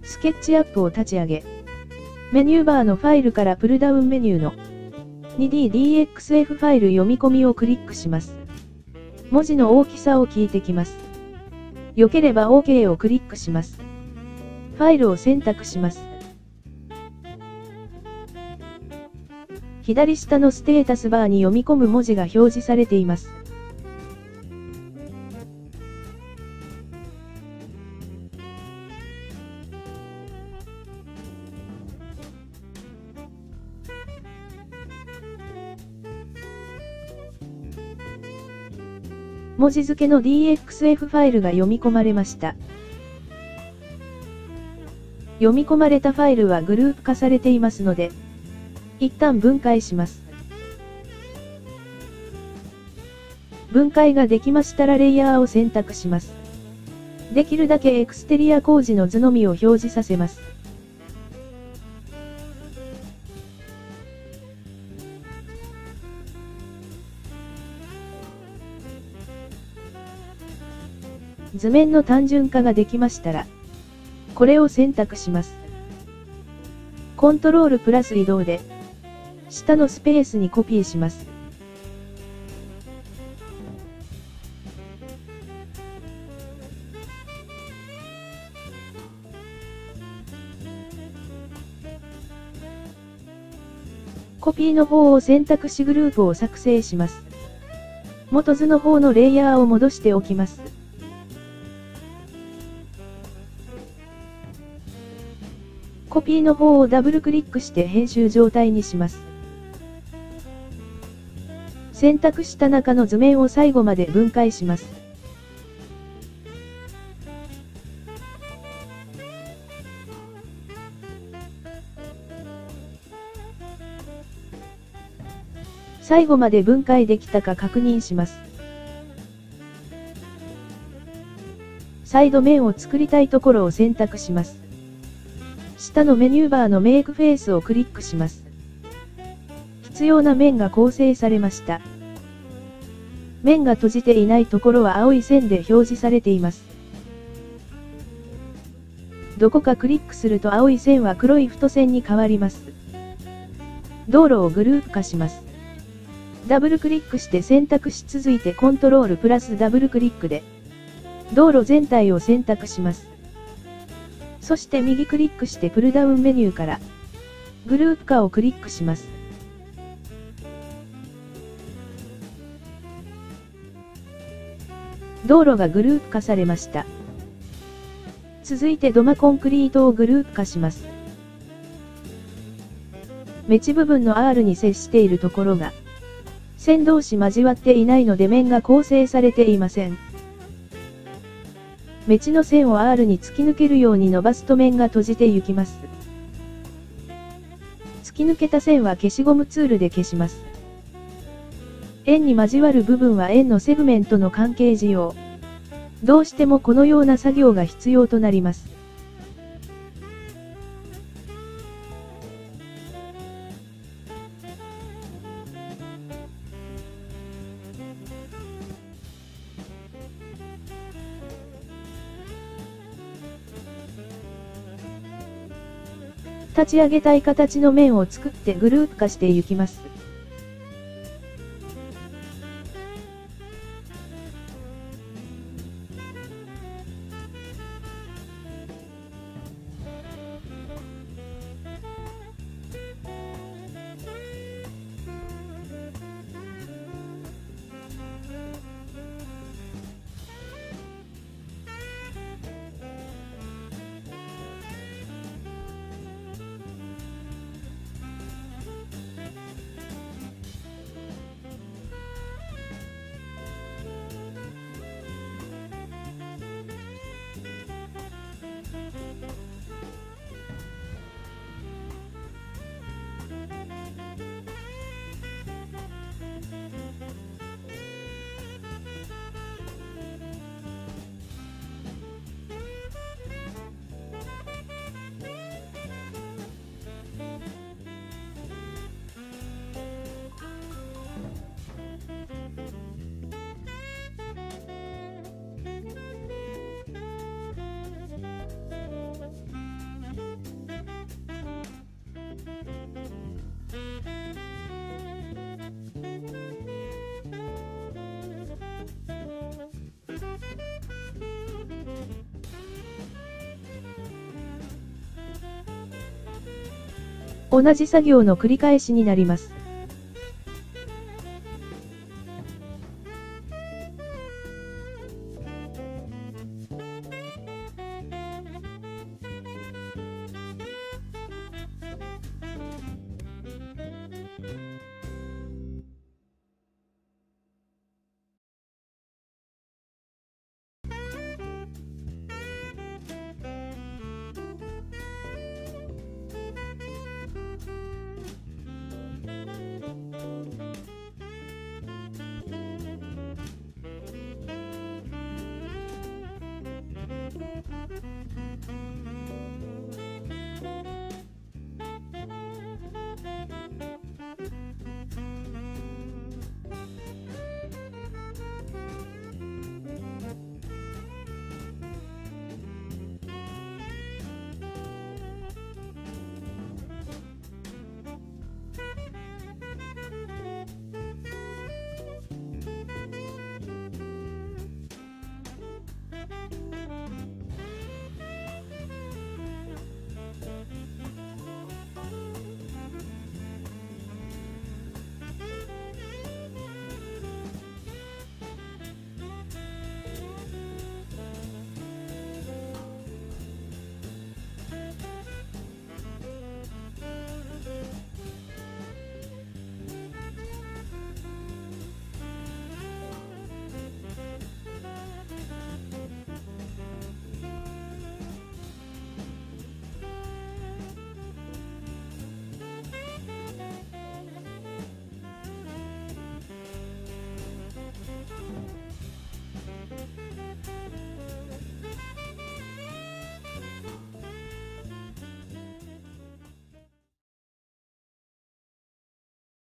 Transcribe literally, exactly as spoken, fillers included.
スケッチアップを立ち上げ、メニューバーのファイルからプルダウンメニューの ツーディーディーエックスエフ ファイル読み込みをクリックします。文字の大きさを聞いてきます。良ければ オーケー をクリックします。ファイルを選択します。左下のステータスバーに読み込む文字が表示されています。文字付けの ディーエックスエフ ファイルが読み込まれました。読み込まれたファイルはグループ化されていますので、一旦分解します。分解ができましたらレイヤーを選択します。できるだけエクステリア工事の図のみを表示させます。図面の単純化ができましたら、これを選択します。コントロールプラス移動で、下のスペースにコピーします。コピーの方を選択しグループを作成します。元図の方のレイヤーを戻しておきます。コピーの方をダブルクリックして編集状態にします。選択した中の図面を最後まで分解します。最後まで分解できたか確認します。再度面を作りたいところを選択します。下のメニューバーのメイクフェイスをクリックします。必要な面が構成されました。面が閉じていないところは青い線で表示されています。どこかクリックすると青い線は黒い太線に変わります。道路をグループ化します。ダブルクリックして選択し続いてコントロールプラスダブルクリックで道路全体を選択します。そして右クリックしてプルダウンメニューからグループ化をクリックします。道路がグループ化されました。続いて土間コンクリートをグループ化します。メチ部分の アール に接しているところが線同士交わっていないので面が構成されていません。メチの線を アール に突き抜けるように伸ばすと面が閉じていきます。突き抜けた線は消しゴムツールで消します。円に交わる部分は円のセグメントの関係事用。どうしてもこのような作業が必要となります。立ち上げたい形の面を作ってグループ化していきます。 同じ作業の繰り返しになります。